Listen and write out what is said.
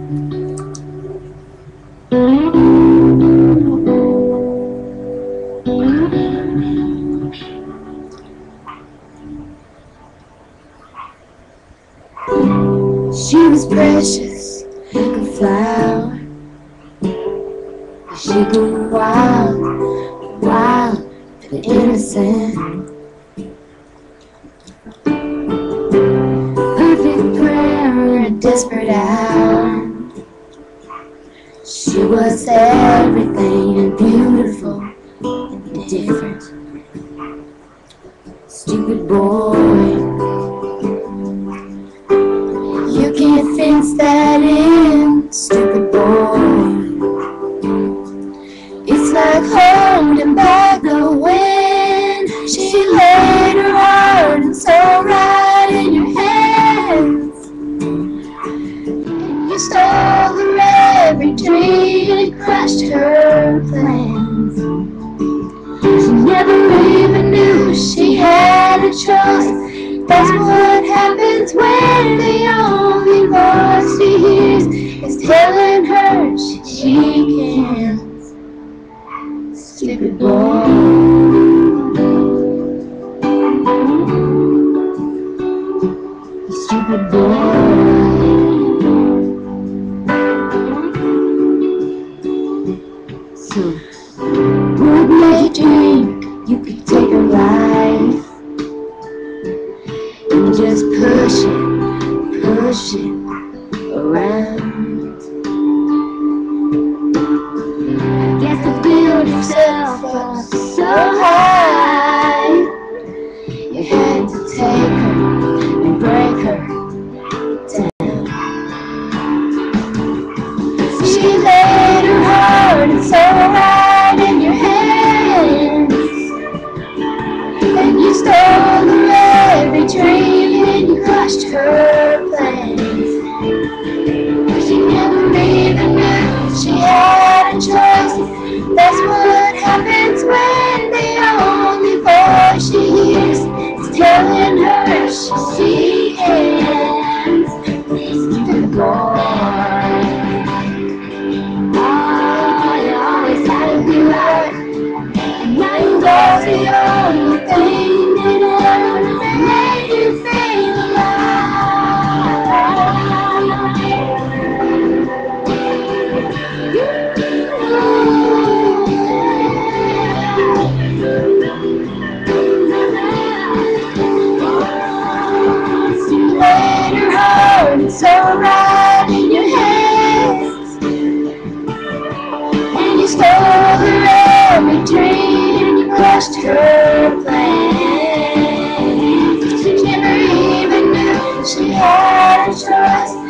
She was precious like a flower. She grew wild, wild and innocent. Perfect prayer in a desperate hour. She was everything and beautiful and different. Stupid boy, you can't fence that in, stupid boy. It's like holding back the wind. She laid her heart and soul right in your hands. And you stole her every dream and crushed her plans. She never even knew she had a choice. That's what happens when the only voice she hears is telling her she can't. Stupid boy. Stupid boy. So, what made you dream you could take her life and just push it around? Guess to build yourself up so high, you had to take her and break her down. She laid her heart and soul right in your hands, and you stole her every dream and you crushed her plans. She never even knew she had a choice. That's what happens when the only voice she hears is telling her she can't. Stupid boy. Oh, you always had to be right, and now you lost the only thing that ever made you feel so right in your hands, and you stole her every dream and you crushed her plans. She never even knew she had a choice.